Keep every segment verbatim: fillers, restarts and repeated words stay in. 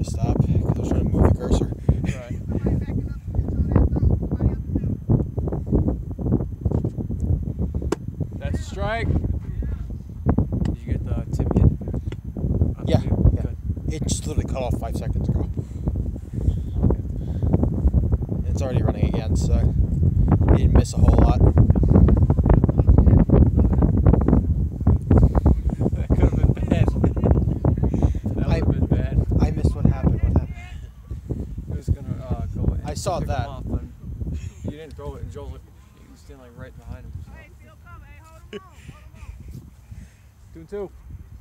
stop because I was trying to move the cursor. Right. That's a strike. Did you get the tip hit? Yeah, yeah. Good. It just literally cut off five seconds ago. Okay. It's already running again, so it didn't miss a whole lot. That could have been bad. That would have been bad. I missed what happened. What happened? It was gonna uh, go. And I saw pick that. him off, but you didn't throw it, and Joel, he was standing like right behind him. So. Two and two.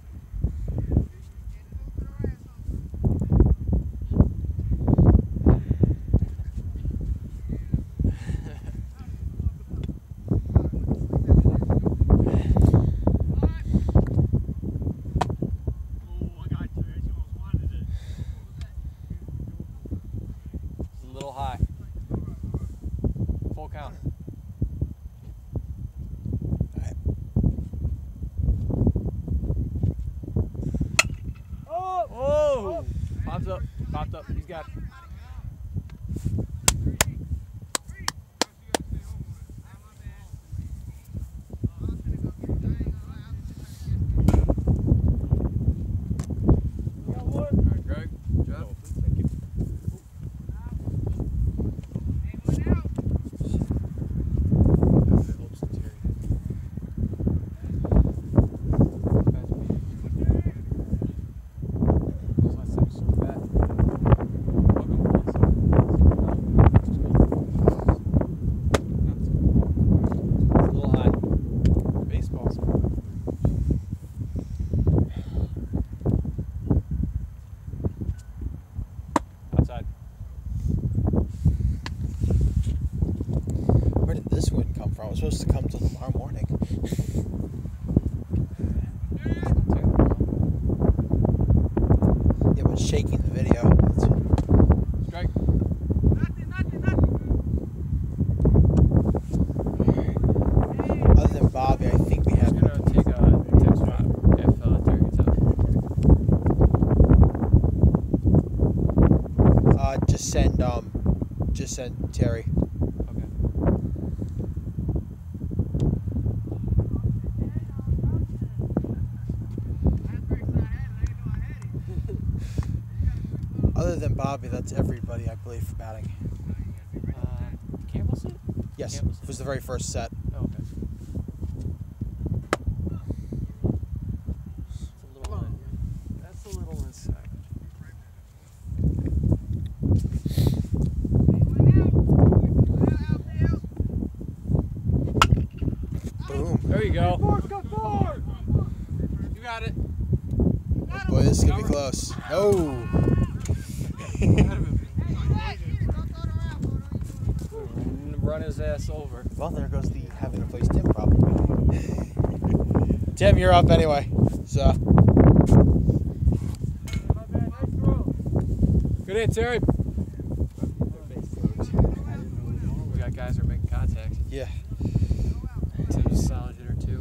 It's a little high. Full count. Oh! Oh! Pops up. Popped up. He's got it. Alright, Greg. Good job. Thank you. Outside. Where did this wind come from? It was supposed to come till tomorrow morning. Yeah, but shaking the video. It's... Strike. Other than Bobby, I think we have. I'm gonna take a tip spot if uh, Terry gets out. Uh, just send um, just send Terry. Okay. Other than Bobby, that's everybody, I believe, for batting. Uh, Campbell set? Yes, Campbell it set. was the very first set. Oh, okay. It's a little in. That's a little inside. Boom. There you go. You got it. Oh boy, this is gonna be close. Oh. Run his ass over. Well, there goes the having to place Tim problem. Tim, you're up anyway. So. Good hit, Terry. We got guys that are making contact. Yeah. Tim's a solid hitter too.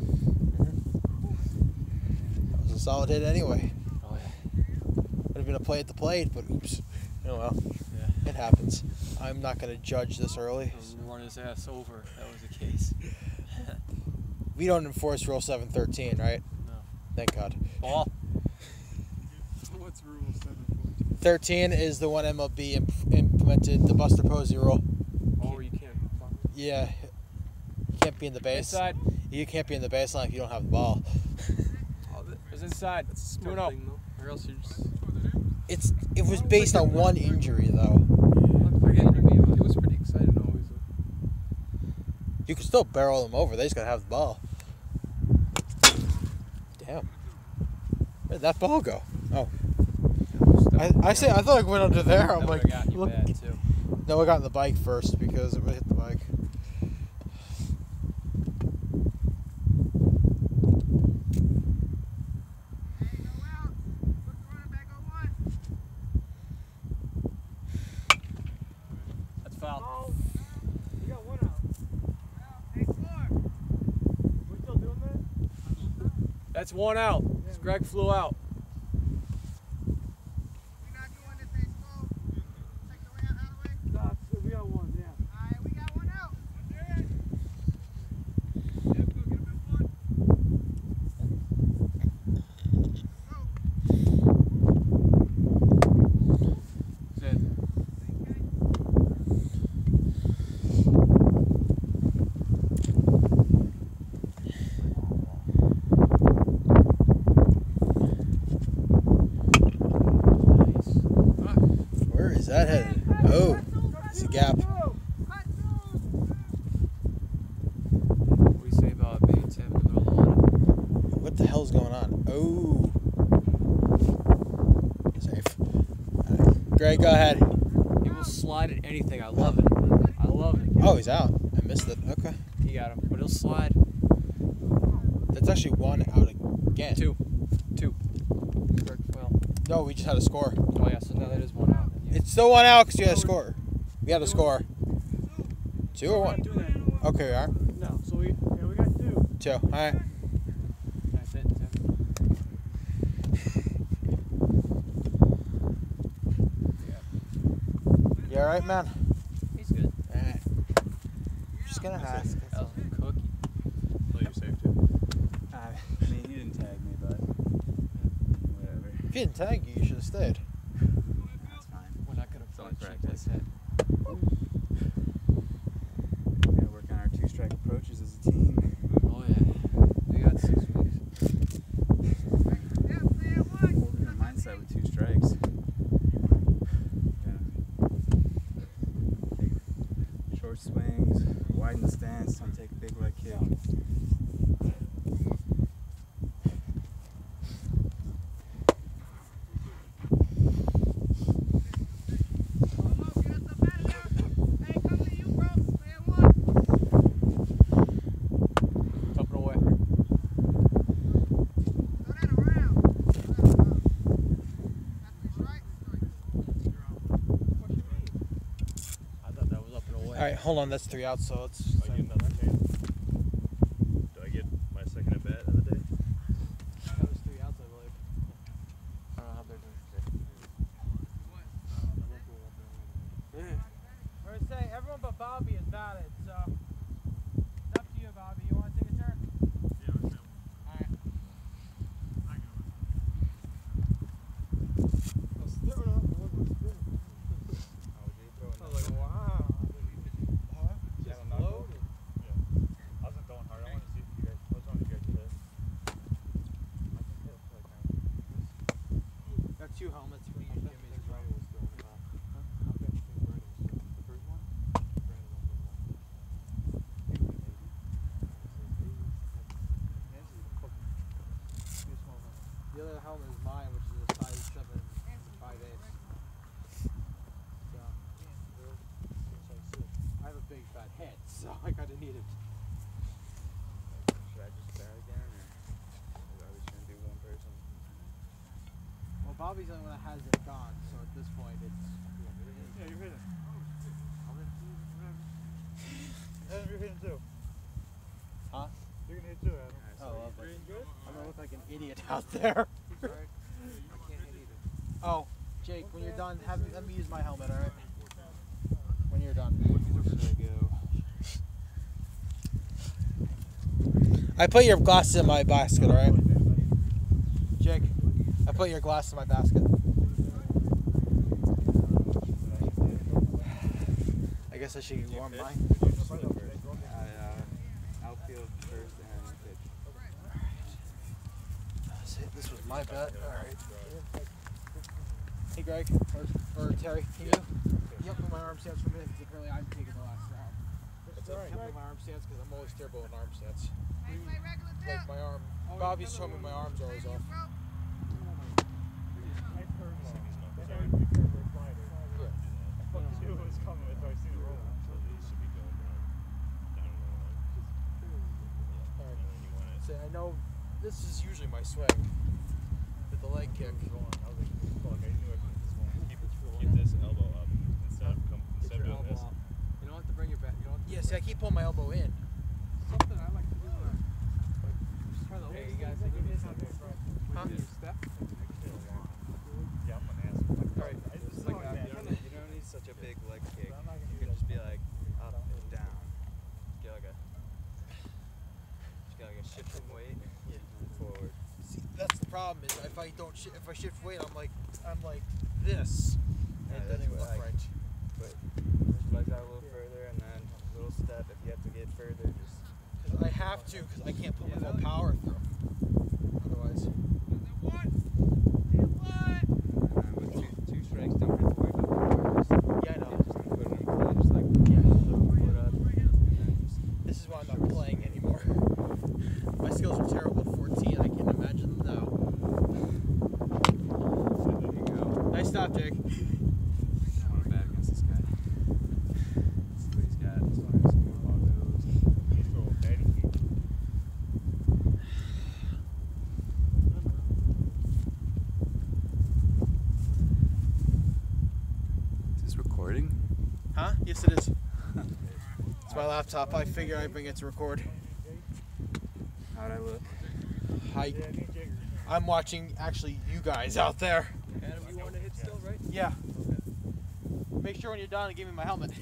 That was a solid hit anyway. Oh yeah. Would have been a play at the plate, but oops. Oh well. Yeah. It happens. I'm not gonna judge this early. Run his ass over. if That was the case. We don't enforce Rule seven thirteen, right? No. Thank God. Ball. What's Rule seven fourteen? thirteen is the one M L B imp implemented, the Buster Posey rule. Oh, you can't. Yeah. You can't be in the base. Inside. You can't be in the baseline if you don't have the ball. Oh, that, It's inside. that's a two smart and oh. thing, though. Or else you're just. It's it was based on one injury though. I get you. It was pretty exciting always. You can still barrel them over. They just gotta have the ball. Damn. Where'd that ball go? Oh. I I say I thought it went under there. I'm That like, would've gotten you look. bad, too. No, I got in the bike first because it would hit the bike. That's foul. Oh, you got one out. Hey, four. We're still doing that? That's one out. Greg flew out. We're not doing this going on? Oh. Safe. Right. Greg, go ahead. He will slide at anything. I love it. I love it. Oh, he's out. I missed it. Okay. He got him, but he'll slide. That's actually one out again. Two. Two. Well. No, we just had a score. Oh, yeah, so now that is one out. Then, yeah. It's still one out because you had a score. We had a score. Two or one? Okay, we are. No, so we yeah, we got two. Two. All right. That's it, Tim. You all right, man? He's good. All right. Just gonna ask. That was a cookie. Oh, you're safe too. I mean, he didn't tag me, but whatever. If you didn't tag you, you should have stayed. That's fine. We're not going to Don't play practice. like that. We gotta work on our two-strike approaches as a team. Oh, yeah. We got six weeks. Holding our mindset with two strikes. Yeah. Short swings, widen the stance, don't take a big leg kick. Up and away. I thought that was up and away. All right, hold on. That's three outs, so it's. Do I get another chance? Do I get my second at bat of the day? That was three outs, I believe. I don't know how they're doing today. I would say everyone but Bobby is valid, so it's up to you, Bobby. You want to take a turn? Yeah, I will. Alright. I was like, wow. Just loaded. I wasn't throwing hard. I wanted to see if you guys. I was trying to get you guys. I can hit like that. Got two helmets for you. Give me this right. The other helmet is mine, which is a size seven, five eighths. So, I have a big fat head, so I kind of need it. Should I just start again, or are we just gonna do one person? Well, Bobby's the only one that has it gone, so at this point it's. Yeah, you're hitting. Adam, you're hitting too. Huh? You're gonna hit too, Adam. Alright, so Oh, you- lovely. I'm gonna look like an idiot out there. Sorry. I can't hit either. Oh, Jake, when you're done, have let me use my helmet, all right? When you're done. Where should I go? I put your glasses in my basket, all right? Jake, I put your glasses in my basket. I guess I should warm mine. I, uh, outfield first and pitch. See, this was my bet. All right. Hey, Greg or, or Terry, can you? Yep, put my arm stance for a minute because apparently I'm taking the last round. That's Yep, put my arm stance because I'm always terrible in arm stance. Like my arm. Bobby's told me my arms are always off. Say, I know this is usually my swing with the leg kick. Keep this elbow up instead of come, instead of Your doing elbow this. up. You don't have to bring your back. You don't have to Yeah, see, I keep pulling my elbow in. Something I like to do. Uh, just try the Hey, old you guys thing. think Give me it's something. Huh? When you step, Yeah, I'm gonna ask. Alright, It's like that. You don't need such a big leg kick. You can just be like up and down. Get like a, just get like a shifting weight and forward. See, that's the problem. Is if I don't, shi if I shift weight, I'm like, I'm like this. Yeah, And it that's doesn't even what look I- right. But push your legs out a little further and then a little step. If you have to get further, just. Cause I have to, because I can't put my full power through. Otherwise. And with two, two strikes, don't have to worry about the bars. Yeah, I know. Just put it in play, just like yeah, little foot up, and then just This is why I'm not playing anymore. My skills are terrible at fourteen. I can't imagine stuff, Jake. I want to bet against this guy. See what he's got. As far as the ball goes. He's a little daddy cake. Is this recording? Huh? Yes, it is. It's my laptop. I figure I bring it to record. How'd I look? I, I'm watching, actually, you guys out there. Adam, you want to hit still, right? Yeah. Make sure when you're done to give me my helmet.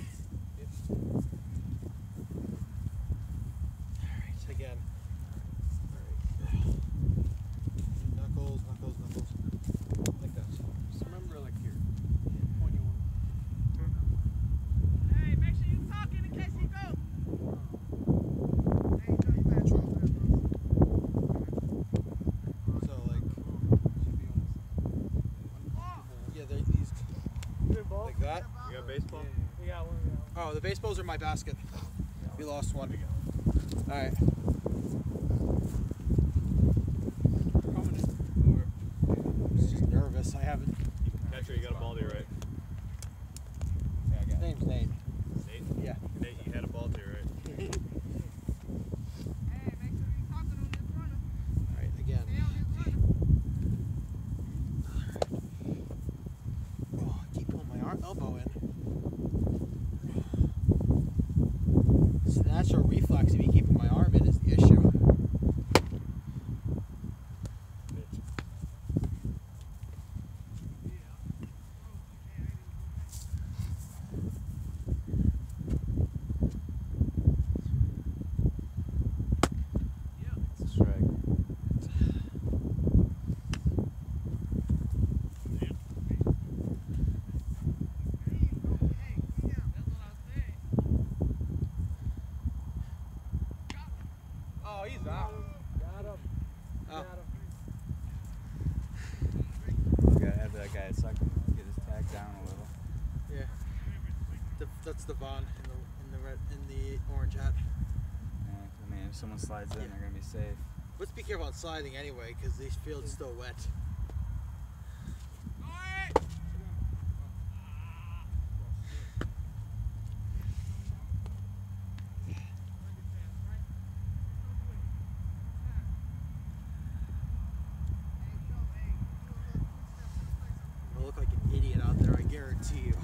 Alright, again. Alright. Knuckles, knuckles, knuckles. Like that. Just remember, like, here. Point you Hey, make sure you talking in case he goes. So, like, yeah, they're these, Good ball. like that. You got baseball? We got one. We got one. Oh, the baseballs are in my basket. We lost one. Alright. Just nervous. I haven't. Catcher, you got a ball to your right. His name's Nate. Nate? Yeah. Nate, you had a ball to your right. Hey, make sure you talking on this runner. Alright, again. Stay on this runner. Oh, I keep pulling my ar- elbow in. It's natural reflex of me keeping my arm in is the issue. It's a strike. Oh, he's out. Got him. Oh. Got him. We gotta have that guy at second. Get his tag down a little. Yeah. The, that's the Vaughn in the in the red in the orange hat. Yeah, I mean, if someone slides in, they're gonna be safe. Let's be careful on sliding anyway, because these fields still wet. I look like an idiot out there, I guarantee you.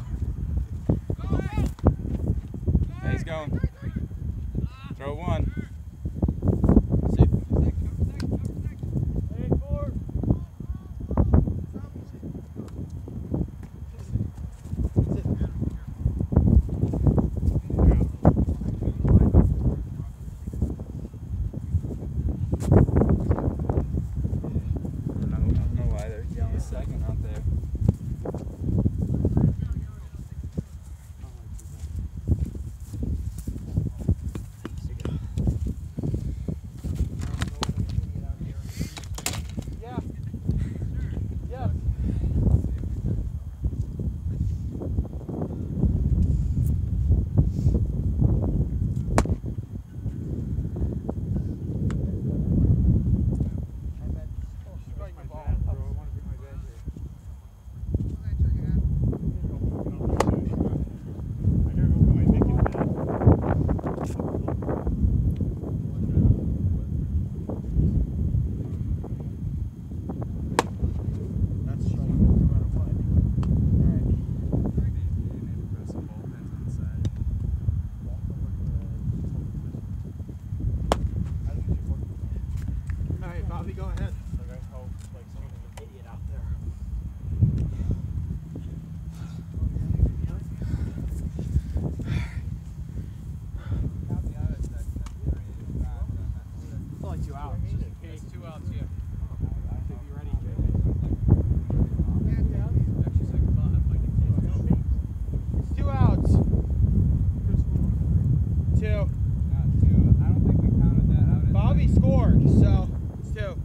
Hey, he's going. Throw one. Safe. Eight, four. I don't know, I don't know why they're yelling second out there. Yeah. Yes. That's strong no matter what. Alright. Maybe put some bullpens on the side. Alright, Bobby, go ahead. Like, I hope, like, someone An idiot out there. It's only two outs. It's two outs, yeah. Should be ready, Jake. It's two outs. Two. I don't think we counted that out. Bobby scored, so it's two.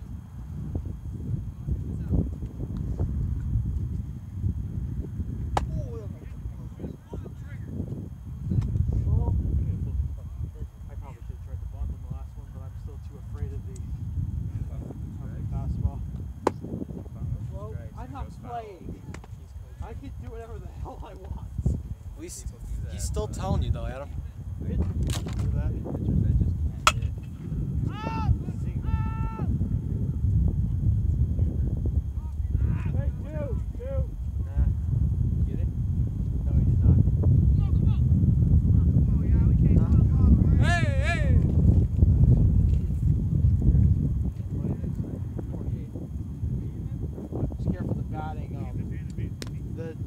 I probably should have tried to bunt on the last one, but I'm still too afraid of the, of the fastball. Well, I'm not playing. I can do whatever the hell I want. At least People do that, he's still but telling you though, Adam. do that. Pitchers that just can't hit. Hey, two, two. Nah. Get it? No, he did not. Hey, hey! Just careful the batting. Um, the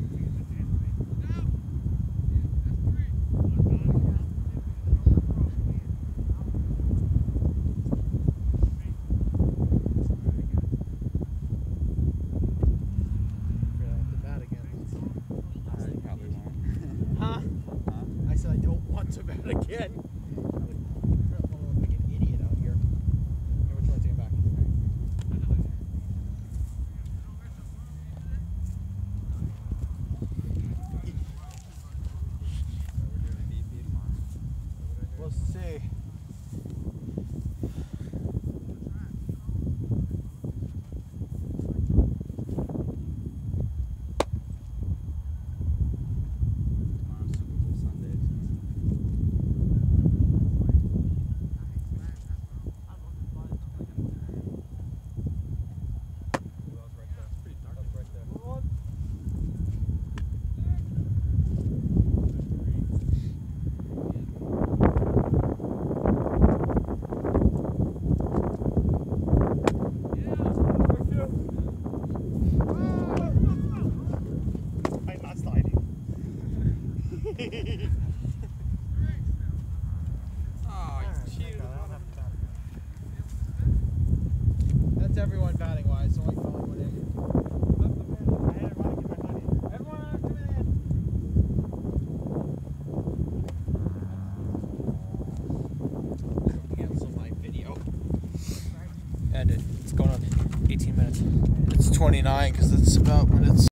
the bat again. Uh, you probably won't. Huh? Huh? I said I don't want to bat again. I'm looking like an idiot out here. Here, which one's taking back? We're doing a B P tomorrow. We'll see. Tomorrow's Super Bowl Sunday. I'm not sliding. Oh, you cheated. That's everyone batting wise, so I can only win in. Everyone come in. Cancel my video. End it. It's going on eighteen minutes. It's twenty-nine because it's about when it's